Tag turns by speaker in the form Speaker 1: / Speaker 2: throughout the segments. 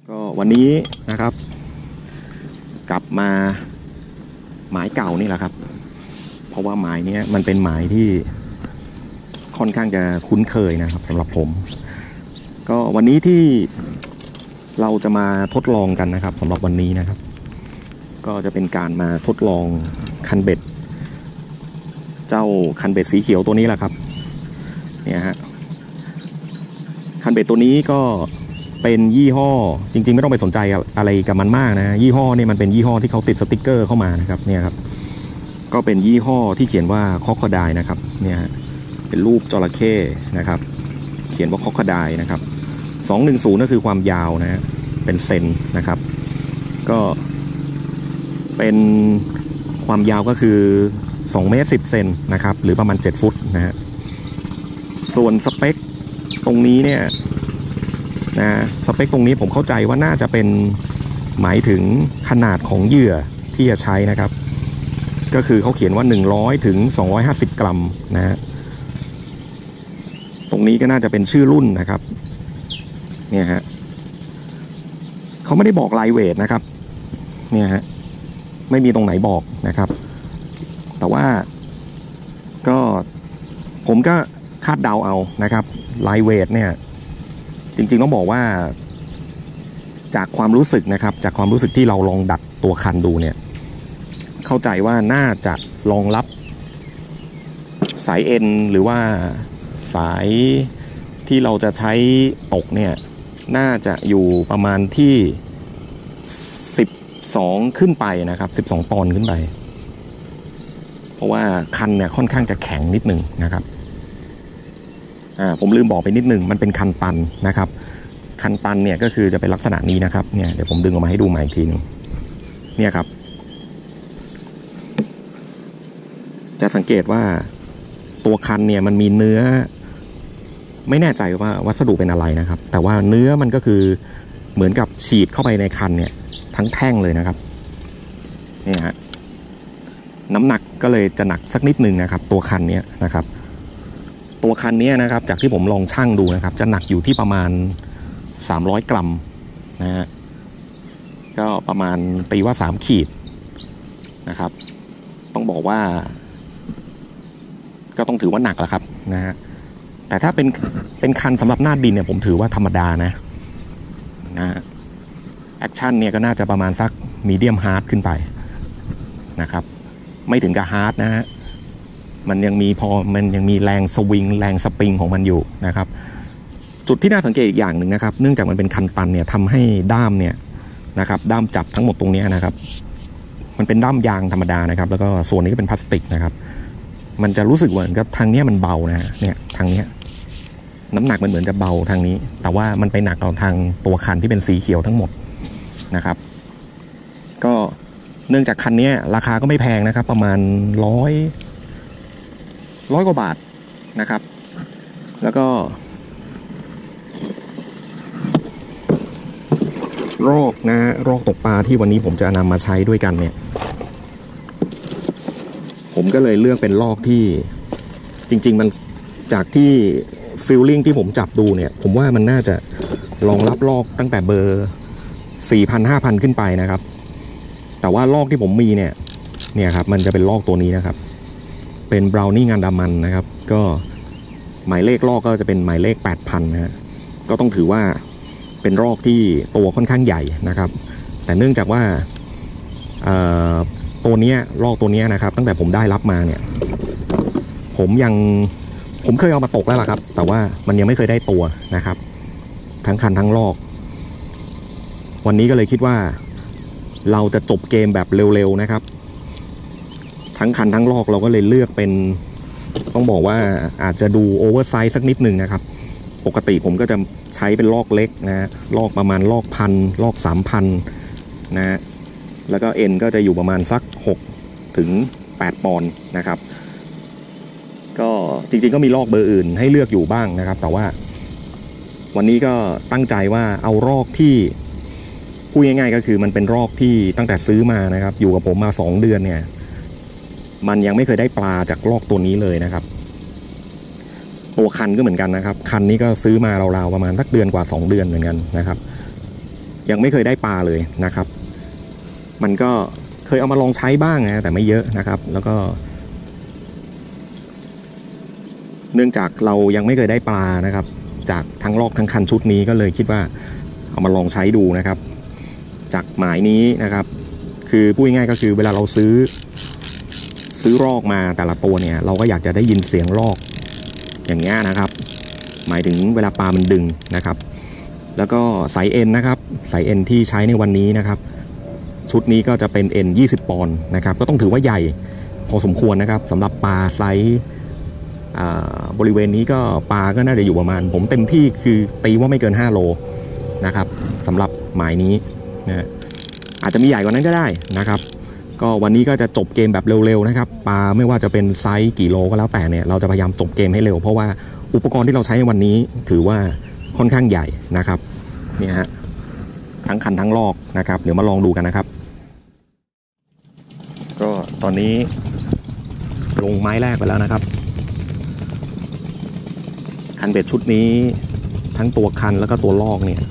Speaker 1: ก็วันนี้นะครับกลับมาหมายเก่านี่แหละครับเพราะว่าหมายนี้มันเป็นหมายที่ค่อนข้างจะคุ้นเคยนะครับสำหรับผมก็วันนี้ที่เราจะมาทดลองกันนะครับสำหรับวันนี้นะครับก็จะเป็นการมาทดลองคันเบ็ดเจ้าคันเบ็ดสีเขียวตัวนี้แหละครับเนี่ยฮะคันเบ็ดตัวนี้ก็เป็นยี่ห้อจริงๆไม่ต้องไปสนใจอะไรกับมันมากนะยี่ห้อนี่มันเป็นยี่ห้อที่เขาติดสติกเกอร์เข้ามานะครับเนี่ยครับก็เป็นยี่ห้อที่เขียนว่าคอคไดนะครับเนี่ยเป็นรูปจระเข้นะครับเขียนว่าคอคไดนะครับ210ก็คือความยาวนะเป็นเซนนะครับก็เป็นความยาวก็คือ2เมตร10เซนนะครับหรือประมาณ7ฟุตนะฮะส่วนสเปคตรงนี้เนี่ยนะสเปคตรงนี้ผมเข้าใจว่าน่าจะเป็นหมายถึงขนาดของเหยื่อที่จะใช้นะครับก็คือเขาเขียนว่า100ถึง250กรัมนะฮะตรงนี้ก็น่าจะเป็นชื่อรุ่นนะครับเนี่ยฮะเขาไม่ได้บอกไลท์เวทนะครับเนี่ยฮะไม่มีตรงไหนบอกนะครับแต่ว่าก็ผมก็คาดเดาเอานะครับไลท์เวทเนี่ยจริงๆต้องบอกว่าจากความรู้สึกนะครับจากความรู้สึกที่เราลองดัดตัวคันดูเนี่ยเข้าใจว่าน่าจะรองรับสายเอ็นหรือว่าสายที่เราจะใช้ตกเนี่ยน่าจะอยู่ประมาณที่12ขึ้นไปนะครับ12ปอนด์ขึ้นไปเพราะว่าคันเนี่ยค่อนข้างจะแข็งนิดนึงนะครับผมลืมบอกไปนิดนึงมันเป็นคันตันนะครับคันตันเนี่ยก็คือจะเป็นลักษณะนี้นะครับเนี่ยเดี๋ยวผมดึงออกมาให้ดูใหม่อีกทีนึงเนี่ยครับจะสังเกตว่าตัวคันเนี่ยมันมีเนื้อไม่แน่ใจว่าวัสดุเป็นอะไรนะครับแต่ว่าเนื้อมันก็คือเหมือนกับฉีดเข้าไปในคันเนี่ยทั้งแท่งเลยนะครับนี่ฮะน้ำหนักก็เลยจะหนักสักนิดนึงนะครับตัวคันนี้นะครับตัวคันนี้นะครับจากที่ผมลองชั่งดูนะครับจะหนักอยู่ที่ประมาณ300กรัมนะฮะก็ประมาณตีว่า3ขีดนะครับต้องบอกว่าก็ต้องถือว่าหนักแล้วครับนะฮะแต่ถ้าเป็นคันสำหรับหน้าดินเนี่ยผมถือว่าธรรมดานะแอคชั่นเนี่ยก็น่าจะประมาณสักมีเดียมฮาร์ดขึ้นไปนะครับไม่ถึงกับฮาร์ดนะฮะมันยังมีแรงสวิงแรงสปริงของมันอยู่นะครับจุดที่น่าสังเกตอีกอย่างหนึ่งนะครับเนื่องจากมันเป็นคันตันเนี่ยทำให้ด้ามเนี่ยนะครับด้ามจับทั้งหมดตรงนี้นะครับมันเป็นด้ามยางธรรมดานะครับแล้วก็ส่วนนี้ก็เป็นพลาสติกนะครับมันจะรู้สึกเหมือนกับทางนี้มันเบานะเนี่ยทางนี้น้ำหนักมันเหมือนจะเบาทางนี้แต่ว่ามันไปหนักเอาทางตัวคันที่เป็นสีเขียวทั้งหมดนะครับก็เนื่องจากคันนี้ราคาก็ไม่แพงนะครับประมาณ100กว่าบาทนะครับแล้วก็รอกนะรอกตกปลาที่วันนี้ผมจะนำมาใช้ด้วยกันเนี่ยผมก็เลยเลือกเป็นรอกที่จริงๆมันจากที่ฟีลลิ่งที่ผมจับดูเนี่ยผมว่ามันน่าจะรองรับรอกตั้งแต่เบอร์ 4,000 5,000 ขึ้นไปนะครับแต่ว่ารอกที่ผมมีเนี่ยครับมันจะเป็นรอกตัวนี้นะครับเป็นบราวนี่งานดามันนะครับก็หมายเลขรอกก็จะเป็นหมายเลข 8,000 นะฮะก็ต้องถือว่าเป็นรอกที่ตัวค่อนข้างใหญ่นะครับแต่เนื่องจากว่าตัวนี้รอกตัวนี้นะครับตั้งแต่ผมได้รับมาเนี่ยผมเคยเอามาตกแล้วล่ะครับแต่ว่ามันยังไม่เคยได้ตัวนะครับทั้งคันทั้งรอกวันนี้ก็เลยคิดว่าเราจะจบเกมแบบเร็วๆนะครับทั้งคันทั้งรอกเราก็เลยเลือกเป็นต้องบอกว่าอาจจะดูโอเวอร์ไซส์สักนิดหนึ่งนะครับปกติผมก็จะใช้เป็นลอกเล็กนะลอกประมาณลอก1,000ลอก3,000นะแล้วก็เอ็นก็จะอยู่ประมาณสัก6ถึง8ปอนด์นะครับก็จริงๆก็มีลอกเบอร์อื่นให้เลือกอยู่บ้างนะครับแต่ว่าวันนี้ก็ตั้งใจว่าเอารอกที่พูดง่ายๆก็คือมันเป็นรอกที่ตั้งแต่ซื้อมานะครับอยู่กับผมมา2เดือนเนี่ยมันยังไม่เคยได้ปลาจากรอกตัวนี้เลยนะครับตัวคันก็เหมือนกันนะครับคันนี้ก็ซื้อมาราวๆประมาณสักเดือนกว่า2เดือนเหมือนกันนะครับยังไม่เคยได้ปลาเลยนะครับมันก็เคยเอามาลองใช้บ้างนะแต่ไม่เยอะนะครับแล้วก็เนื่องจากเรายังไม่เคยได้ปลานะครับจากทั้งลอกทั้งคันชุดนี้ก็เลยคิดว่าเอามาลองใช้ดูนะครับจากหมายนี้นะครับคือพูดง่ายๆก็คือเวลาเราซื้อรอกมาแต่ละตัวเนี่ยเราก็อยากจะได้ยินเสียงรอกอย่างเงี้ยนะครับหมายถึงเวลาปลามันดึงนะครับแล้วก็สายเอ็นนะครับสายเอ็นที่ใช้ในวันนี้นะครับชุดนี้ก็จะเป็นเอ็น20ปอนด์นะครับก็ต้องถือว่าใหญ่พอสมควรนะครับสำหรับปลาไซส์บริเวณนี้ก็ปลาก็น่าจะอยู่ประมาณผมเต็มที่คือตีว่าไม่เกิน5โลนะครับสำหรับหมายนี้นะอาจจะมีใหญ่กว่านั้นก็ได้นะครับก็วันนี้ก็จะจบเกมแบบเร็วๆนะครับปลาไม่ว่าจะเป็นไซส์กี่โลก็แล้วแต่เนี่ยเราจะพยายามจบเกมให้เร็วเพราะว่าอุปกรณ์ที่เราใช้ในวันนี้ถือว่าค่อนข้างใหญ่นะครับเนี่ยฮะทั้งคันทั้งลอกนะครับเดี๋ยวมาลองดูกันนะครับก็ตอนนี้ลงไม้แรกไปแล้วนะครับคันเบ็ดชุดนี้ทั้งตัวคันแล้วก็ตัวลอกเนี่ย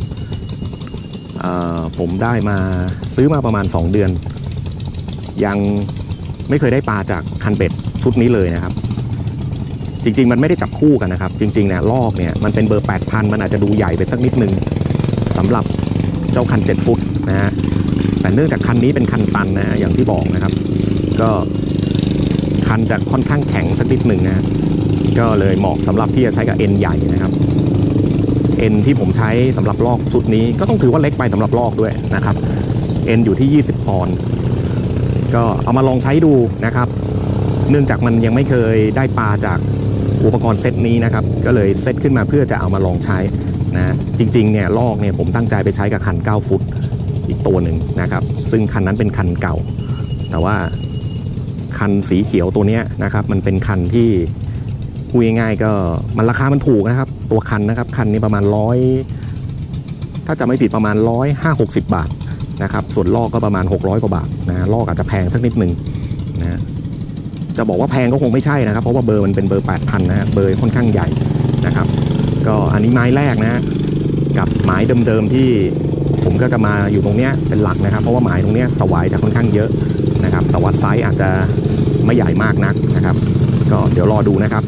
Speaker 1: ผมได้มาซื้อมาประมาณ2เดือนยังไม่เคยได้ปลาจากคันเบ็ดชุดนี้เลยนะครับจริงๆมันไม่ได้จับคู่กันนะครับจริงๆเนี่ยลอกเนี่ยมันเป็นเบอร์ 8,000 มันอาจจะดูใหญ่ไปสักนิดนึงสำหรับเจ้าคัน7ฟุตนะฮะแต่เนื่องจากคันนี้เป็นคันตันนะอย่างที่บอกนะครับก็คันจะค่อนข้างแข็งสักนิดหนึ่งนะก็เลยเหมาะสำหรับที่จะใช้กับเอ็นใหญ่นะครับเอ็นที่ผมใช้สำหรับลอกชุดนี้ก็ต้องถือว่าเล็กไปสำหรับลอกด้วยนะครับเอ็นอยู่ที่20ปอนด์ก็เอามาลองใช้ดูนะครับเนื่องจากมันยังไม่เคยได้ปลาจากอุปกรณ์เซตนี้นะครับก็เลยเซตขึ้นมาเพื่อจะเอามาลองใช้นะจริงๆเนี่ยลอกเนี่ยผมตั้งใจไปใช้กับคัน9ฟุตอีกตัวหนึ่งนะครับซึ่งคันนั้นเป็นคันเก่าแต่ว่าคันสีเขียวตัวนี้นะครับมันเป็นคันที่พูดง่ายๆก็มันราคามันถูกนะครับตัวคันนะครับคันนี้ประมาณ100ถ้าจะไม่ผิดประมาณ150-60 บาทนะครับส่วนลอกก็ประมาณ600กว่าบาทนะลอกอาจจะแพงสักนิดนึงนะจะบอกว่าแพงก็คงไม่ใช่นะครับเพราะว่าเบอร์มันเป็นเบอร์ 8,000 นะเบอร์ค่อนข้างใหญ่นะครับก็อันนี้ไม้แรกนะกับไม้เดิมๆที่ผมก็จะมาอยู่ตรงนี้เป็นหลักนะครับเพราะว่าไม้ตรงนี้สวายจะค่อนข้างเยอะนะครับแต่ว่าไซส์อาจจะไม่ใหญ่มากนักนะครับก็เดี๋ยวรอดูนะครับ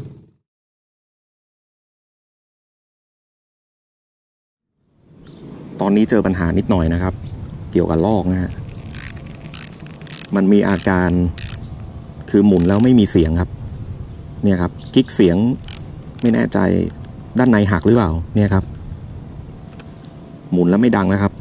Speaker 1: ตอนนี้เจอปัญหานิดหน่อยนะครับเกี่ยวกับลอกนะฮะมันมีอาการคือหมุนแล้วไม่มีเสียงครับเนี่ยครับกิ๊กเสียงไม่แน่ใจด้านในหักหรือเปล่าเนี่ยครับหมุนแล้วไม่ดังนะครับ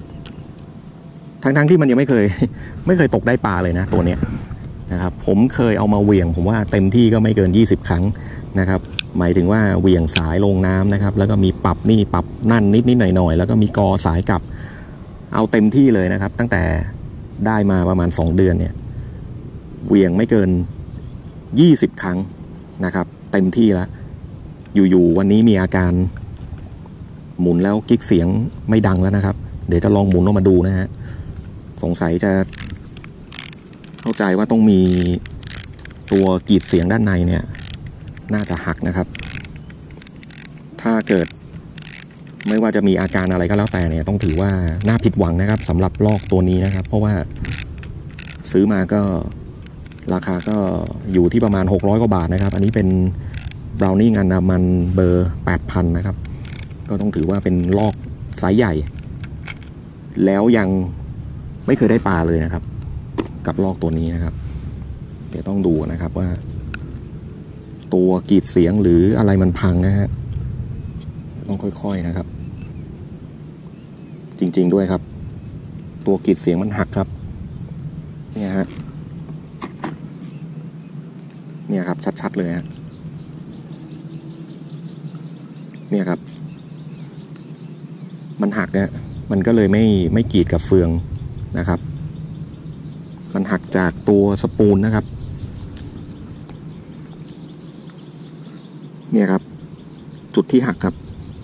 Speaker 1: ทั้งที่มันยังไม่เคยตกได้ปลาเลยนะตัวเนี้ยนะครับผมเคยเอามาเหวี่ยงผมว่าเต็มที่ก็ไม่เกิน20ครั้งนะครับหมายถึงว่าเหวี่ยงสายลงน้ำนะครับแล้วก็มีปรับนี่ปรับนั่นนิดหน่อยแล้วก็มีกอสายกลับเอาเต็มที่เลยนะครับตั้งแต่ได้มาประมาณ2เดือนเนี่ยเหวี่ยงไม่เกิน20ครั้งนะครับเต็มที่แล้วอยู่ๆวันนี้มีอาการหมุนแล้วกิ๊กเสียงไม่ดังแล้วนะครับเดี๋ยวจะลองหมุนออกมาดูนะฮะสงสัยจะเข้าใจว่าต้องมีตัวกรีดเสียงด้านในเนี่ยน่าจะหักนะครับถ้าเกิดไม่ว่าจะมีอาการอะไรก็แล้วแต่เนี่ยต้องถือว่าน่าผิดหวังนะครับสำหรับลอกตัวนี้นะครับเพราะว่าซื้อมาก็ราคาก็อยู่ที่ประมาณ600กว่าบาทนะครับอันนี้เป็นบราวนี่งานมันเบอร์ 8,000 นะครับก็ต้องถือว่าเป็นลอกไซส์ใหญ่แล้วยังไม่เคยได้ปลาเลยนะครับกับลอกตัวนี้นะครับเดี๋ยวต้องดูนะครับว่าตัวกรีดเสียงหรืออะไรมันพังนะฮะต้องค่อยๆนะครับจริงๆด้วยครับตัวกรีดเสียงมันหักครับเนี่ยฮะเนี่ยครับชัดๆเลยฮะเนี่ยครับมันหักเนี่ยมันก็เลยไม่กรีดกับเฟืองนะครับมันหักจากตัวสปูลนะครับเนี่ยครับจุดที่หักครับ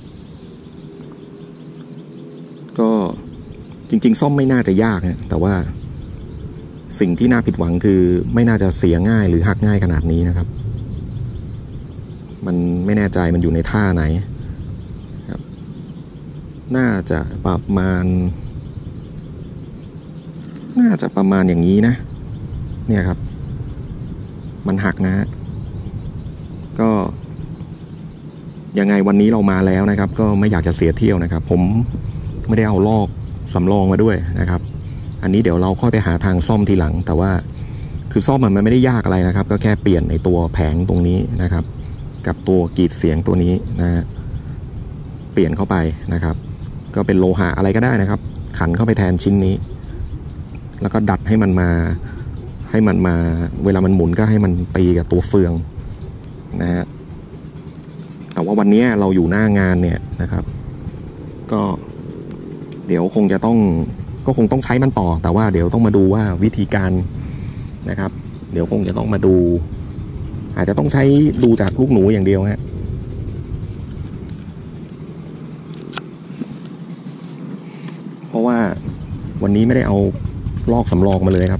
Speaker 1: ก็จริงๆซ่อมไม่น่าจะยากนะแต่ว่าสิ่งที่น่าผิดหวังคือไม่น่าจะเสียง่ายหรือหักง่ายขนาดนี้นะครับมันไม่แน่ใจมันอยู่ในท่าไหนครับน่าจะประมาณอย่างนี้นะเนี่ยครับมันหักนะก็ยังไงวันนี้เรามาแล้วนะครับก็ไม่อยากจะเสียเที่ยวนะครับผมไม่ได้เอาลอกสำรองมาด้วยนะครับอันนี้เดี๋ยวเราค่อยไปหาทางซ่อมทีหลังแต่ว่าคือซ่อมมันไม่ได้ยากอะไรนะครับก็แค่เปลี่ยนในตัวแผงตรงนี้นะครับกับตัวกรีดเสียงตัวนี้นะเปลี่ยนเข้าไปนะครับก็เป็นโลหะอะไรก็ได้นะครับขันเข้าไปแทนชิ้นนี้แล้วก็ดัดให้มันมาเวลามันหมุนก็ให้มันตีกับตัวเฟืองนะฮะแต่ว่าวันนี้เราอยู่หน้างานเนี่ยนะครับก็เดี๋ยวคงต้องใช้มันต่อแต่ว่าเดี๋ยวต้องมาดูว่าวิธีการนะครับเดี๋ยวคงจะต้องมาดูอาจจะต้องใช้ดูจากลูกหนูอย่างเดียวฮะเพราะว่าวันนี้ไม่ได้เอาลอกสำรองมาเลยครับ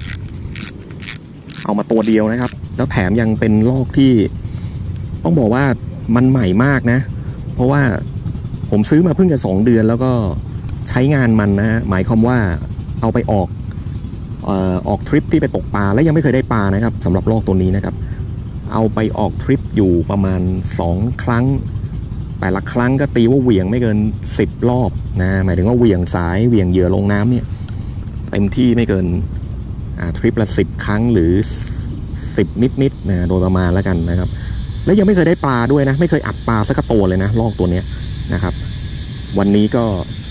Speaker 1: เอามาตัวเดียวนะครับแล้วแถมยังเป็นลอกที่ต้องบอกว่ามันใหม่มากนะเพราะว่าผมซื้อมาเพิ่งจะ2 เดือนแล้วก็ใช้งานมันนะฮะหมายความว่าเอาไปออกทริปที่ไปตกปลาแล้วยังไม่เคยได้ปลานะครับสำหรับลอกตัวนี้นะครับเอาไปออกทริปอยู่ประมาณ2 ครั้งแต่ละครั้งก็ตีว่าเหวี่ยงไม่เกิน10 รอบนะหมายถึงว่าเหวี่ยงสายเหวี่ยงเหยื่อลงน้ำเนี่ยเต็มที่ไม่เกินทริปละ10 ครั้งหรือ10นิดๆนะโดยประมาณแล้วกันนะครับแล้วยังไม่เคยได้ปลาด้วยนะไม่เคยอัดปลาสักตัวเลยนะลอกตัวนี้นะครับวันนี้ก็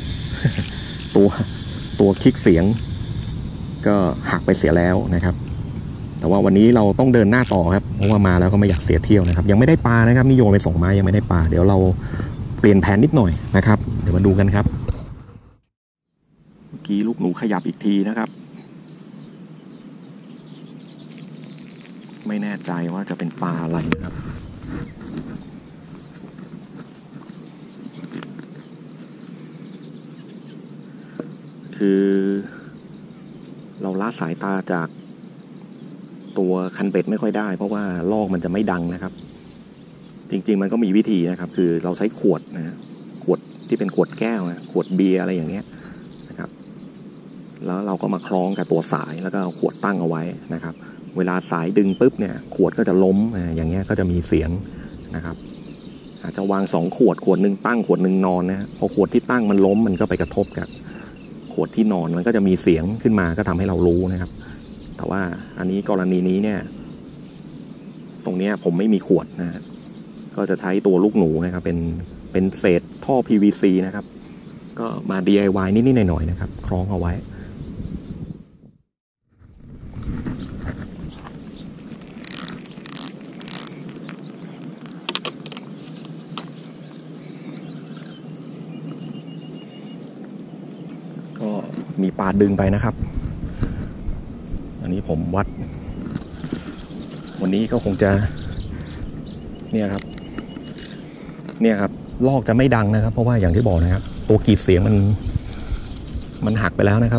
Speaker 1: ตัวคลิกเสียงก็หักไปเสียแล้วนะครับแต่ว่าวันนี้เราต้องเดินหน้าต่อครับเพราะว่ามาแล้วก็ไม่อยากเสียเที่ยวนะครับยังไม่ได้ปลานะครับนี่โยนไป2 ไม้ยังไม่ได้ปลาเดี๋ยวเราเปลี่ยนแผนนิดหน่อยนะครับเดี๋ยวมาดูกันครับเมื่อกี้ลูกหนูขยับอีกทีนะครับไม่แน่ใจว่าจะเป็นปลาอะไรนะครับคือเราละสายตาจากตัวคันเบ็ดไม่ค่อยได้เพราะว่าลอกมันจะไม่ดังนะครับจริงๆมันก็มีวิธีนะครับคือเราใช้ขวดนะขวดที่เป็นขวดแก้วนะขวดเบียร์อะไรอย่างเงี้ยนะครับแล้วเราก็มาคล้องกับตัวสายแล้วก็เอาขวดตั้งเอาไว้นะครับเวลาสายดึงปุ๊บเนี่ยขวดก็จะล้มอย่างเงี้ยก็จะมีเสียงนะครับอาจจะวาง2 ขวดหนึ่งตั้งขวดหนึ่งนอนนะพอขวดที่ตั้งมันล้มมันก็ไปกระทบกับขวดที่นอนมันก็จะมีเสียงขึ้นมาก็ทำให้เรารู้นะครับแต่ว่าอันนี้กรณีนี้เนี่ยตรงนี้ผมไม่มีขวดนะฮะก็จะใช้ตัวลูกหนูนะครับเป็นเศษท่อ PVC นะครับก็มา DIY นิดๆหน่อยๆนะครับคล้องเอาไว้ก็มีปลาดึงไปนะครับอันนี้ผมวัดวันนี้ก็คงจะเนี่ยครับลอกจะไม่ดังนะครับเพราะว่าอย่างที่บอกนะครับตัวกรีดเสียงมันหักไปแล้วนะครับ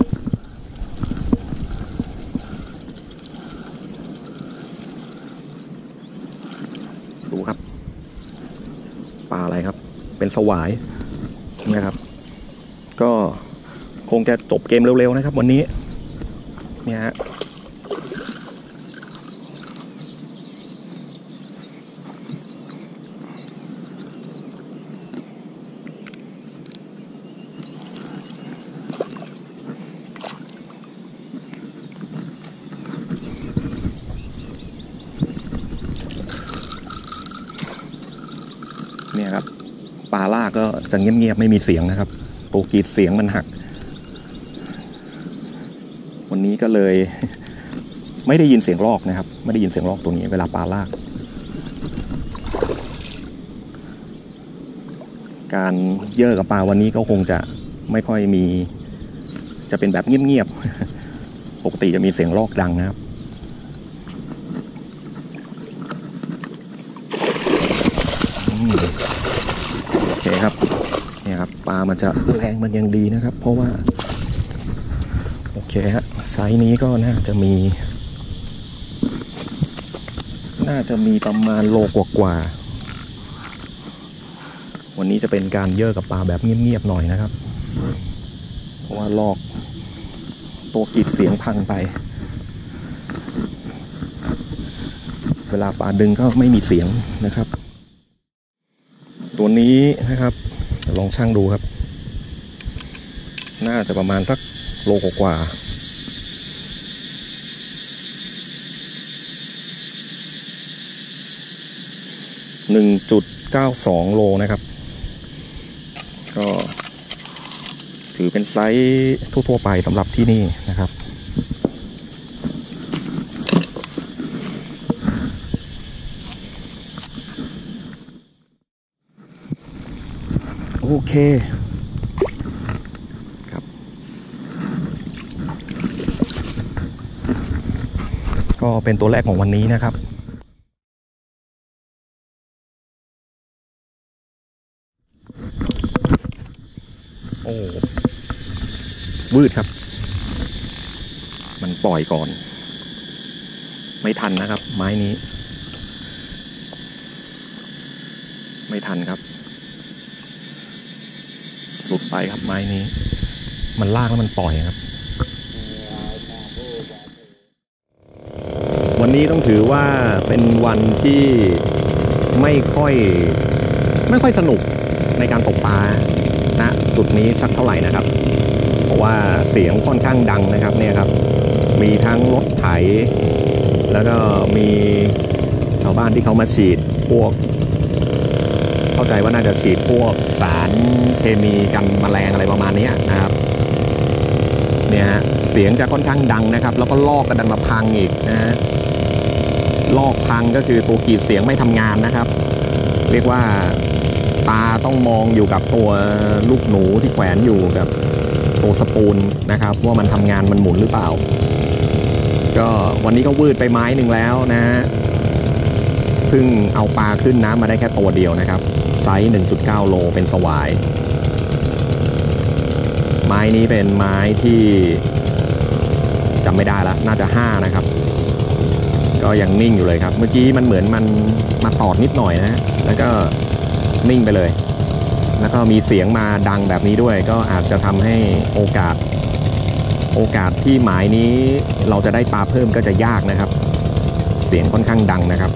Speaker 1: ดูครับปลาอะไรครับเป็นสวายนะครับก็คงจะจบเกมเร็วๆนะครับวันนี้เนี่ยฮะเนี่ยครับปลาล่าก็จะเงียบๆไม่มีเสียงนะครับตัวกรีดเสียงมันหักวันนี้ก็เลยไม่ได้ยินเสียงลอกนะครับไม่ได้ยินเสียงลอกตัวนี้เวลาปลาลากการเย่อกับปลาวันนี้ก็คงจะไม่ค่อยมีจะเป็นแบบเงียบๆปกติจะมีเสียงลอกดังนะครับโอเคครับเนี่ยครับปลามันจะแรงมันยังดีนะครับเพราะว่าโอเคฮะไซส์นี้ก็น่าจะมีประมาณโลกว่าวันนี้จะเป็นการเยอะกับปลาแบบเงียบๆหน่อยนะครับเพราะว่าลอกตัวกรีดเสียงพังไปเวลาปลาดึงก็ไม่มีเสียงนะครับตัวนี้นะครับลองชั่งดูครับน่าจะประมาณสักโลกว่า1.92 โลนะครับก็ถือเป็นไซส์ทั่วๆไปสำหรับที่นี่นะครับโอเคครับก็เป็นตัวแรกของวันนี้นะครับโอ้วืดครับมันปล่อยก่อนไม่ทันนะครับไม้นี้ไม่ทันครับหลุดไปครับไม้นี้มันลากแล้วมันปล่อยครับวันนี้ต้องถือว่าเป็นวันที่ไม่ค่อยสนุกในการตกปลาณจุดนี้สักเท่าไหร่นะครับเพราะว่าเสียงค่อนข้างดังนะครับเนี่ยครับมีทั้งรถไถแล้วก็มีชาวบ้านที่เขามาฉีดพวกเข้าใจว่าน่าจะฉีดพวกสารเคมีกันแมลงอะไรประมาณนี้นะครับเนี่ยเสียงจะค่อนข้างดังนะครับแล้วก็ลอกกระดังมาพังอีกนะฮะลอกพังก็คือตัวกรีดเสียงไม่ทำงานนะครับเรียกว่าตาต้องมองอยู่กับตัวลูกหนูที่แขวนอยู่กับตัวสปูลนะครับว่ามันทำงานมันหมุนหรือเปล่าก็วันนี้ก็วืดไปไม้หนึ่งแล้วนะฮะเพิ่งเอาปลาขึ้นน้ำมาได้แค่ตัวเดียวนะครับไซส์ 1.9 โลเป็นสวายไม้นี้เป็นไม้ที่จำไม่ได้แล้วน่าจะ5นะครับก็ยังนิ่งอยู่เลยครับเมื่อกี้มันเหมือนมันมาตอดนิดหน่อยนะแล้วก็นิ่งไปเลยแล้วก็มีเสียงมาดังแบบนี้ด้วยก็อาจจะทำให้โอกาสที่หมายนี้เราจะได้ปลาเพิ่มก็จะยากนะครับเสียงค่อนข้างดังนะครับ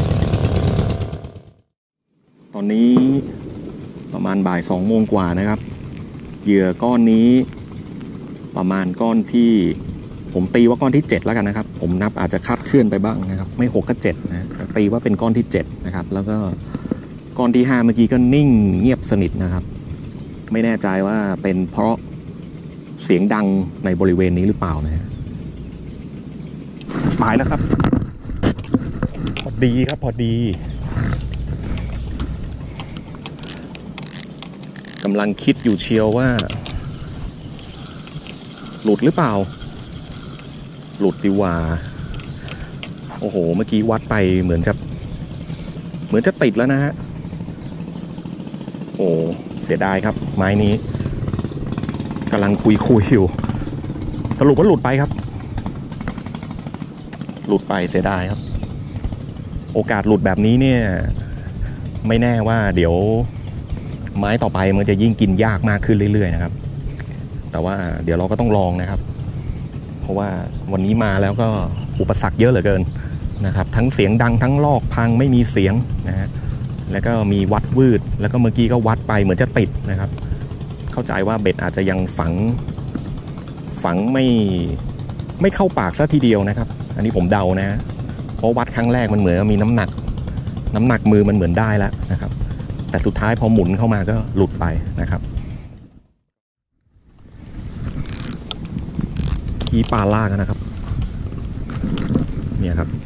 Speaker 1: ตอนนี้ประมาณบ่าย2 โมงกว่านะครับเหยื่อก้อนนี้ประมาณก้อนที่ผมตีว่าก้อนที่7แล้วกันนะครับผมนับอาจจะคาดเคลื่อนไปบ้างนะครับไม่6ก็7นะแต่ตีว่าเป็นก้อนที่7นะครับแล้วก็ก้อนที่5เมื่อกี้ก็นิ่งเงียบสนิทนะครับไม่แน่ใจว่าเป็นเพราะเสียงดังในบริเวณนี้หรือเปล่านะฮะหมายแล้วครับพอดีครับพอดีกำลังคิดอยู่เชียวว่าหลุดหรือเปล่าหลุดดีกว่าโอ้โหเมื่อกี้วัดไปเหมือนจะติดแล้วนะฮะโอ้เสียดายครับไม้นี้กำลังคุยอยู่สรุปว่าหลุดไปครับหลุดไปเสียดายครับโอกาสหลุดแบบนี้เนี่ยไม่แน่ว่าเดี๋ยวไม้ต่อไปมันจะยิ่งกินยากมากขึ้นเรื่อยๆนะครับแต่ว่าเดี๋ยวเราก็ต้องลองนะครับเพราะว่าวันนี้มาแล้วก็อุปสรรคเยอะเหลือเกินนะครับทั้งเสียงดังทั้งลอกพังไม่มีเสียงนะฮะแล้วก็มีวัดวืดแล้วก็เมื่อกี้ก็วัดไปเหมือนจะติดนะครับเข้าใจว่าเบ็ดอาจจะยังฝังไม่เข้าปากซะทีเดียวนะครับอันนี้ผมเดานะเพราะวัดครั้งแรกมันเหมือนมีน้ำหนักมือมันเหมือนได้แล้วนะครับแต่สุดท้ายพอหมุนเข้ามาก็หลุดไปนะครับที่ปลาลากนะครับเนี่ยครับ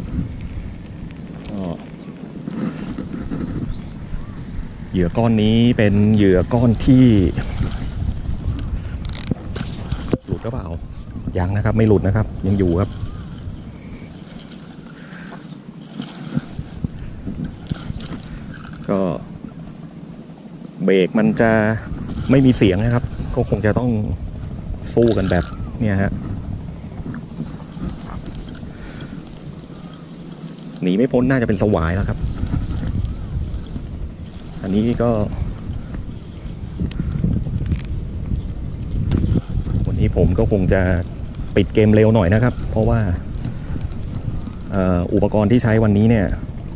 Speaker 1: เหยื่อก้อนนี้เป็นเหยื่อก้อนที่หลุดหรือเปล่ายังนะครับไม่หลุดนะครับยังอยู่ครับก็เบรกมันจะไม่มีเสียงนะครับก็คงจะต้องสู้กันแบบเนี่ยฮะหนีไม่พ้นน่าจะเป็นสวายแล้วครับอันนี้ก็ผมก็คงจะปิดเกมเร็วหน่อยนะครับ เพราะว่าอุปกรณ์ที่ใช้วันนี้เนี่ย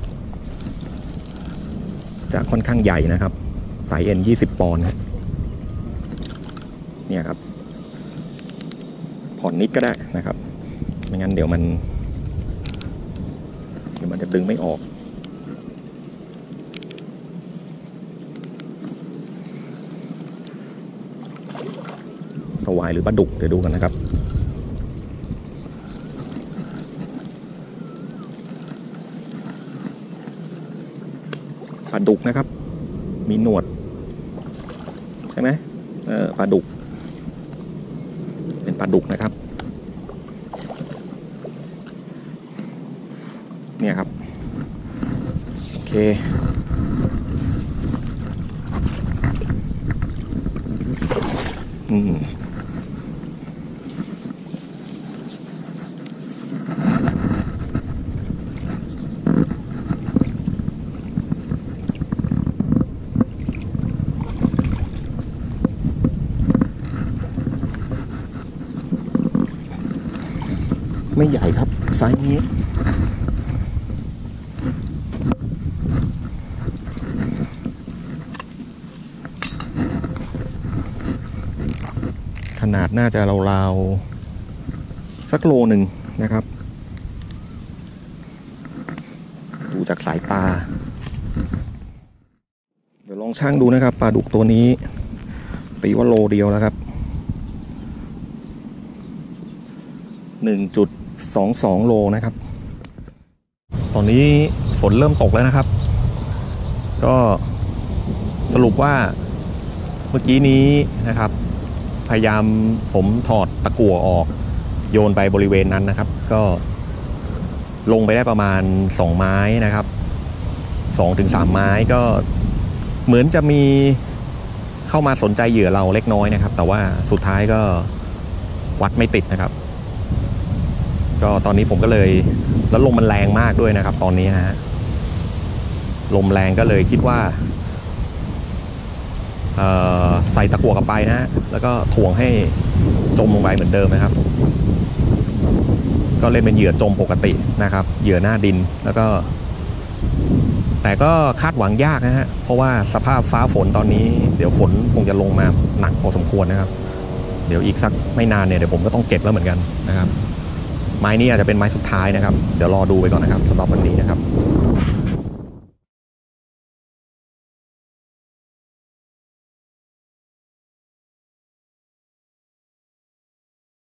Speaker 1: จะค่อนข้างใหญ่นะครับสายเอ็น20 ปอนด์ครับเนี่ยครับผ่อนนิดก็ได้นะครับไม่งั้นเดี๋ยวมันจะดึงไม่ออกสวายหรือปลาดุกเดี๋ยวดูกันนะครับปลาดุกนะครับมีหนวดใช่ไหมปลาดุกเป็นปลาดุกนะครับเนี่ยครับโอเคไม่ใหญ่ครับไซส์นี้ขนาดน่าจะราวๆสักโลหนึ่งนะครับดูจากสายตาเดี๋ยวลองชั่งดูนะครับปลาดุกตัวนี้ตีว่าโลเดียวแล้วครับ 1.22 โลนะครับตอนนี้ฝนเริ่มตกแล้วนะครับก็สรุปว่าเมื่อกี้นี้นะครับพยายามผมถอดตะกั่วออกโยนไปบริเวณนั้นนะครับก็ลงไปได้ประมาณ2 ไม้นะครับ 2-3 ไม้ก็เหมือนจะมีเข้ามาสนใจเหยื่อเราเล็กน้อยนะครับแต่ว่าสุดท้ายก็วัดไม่ติดนะครับก็ตอนนี้ผมก็เลยแล้วลมมันแรงมากด้วยนะครับตอนนี้ฮะลมแรงก็เลยคิดว่าใส่ตะกั่วกลับไปนะแล้วก็ถ่วงให้จมลงไปเหมือนเดิมนะครับก็เล่นเป็นเหยื่อจมปกตินะครับเหยื่อหน้าดินแล้วก็แต่ก็คาดหวังยากนะฮะเพราะว่าสภาพฟ้าฝนตอนนี้เดี๋ยวฝนคงจะลงมาหนักพอสมควรนะครับเดี๋ยวอีกสักไม่นานเนี่ยเดี๋ยวผมก็ต้องเก็บแล้วเหมือนกันนะครับไม้นี้อาจจะเป็นไม้สุดท้ายนะครับเดี๋ยวรอดูไปก่อนนะครับสำหรับวันนี้นะครับ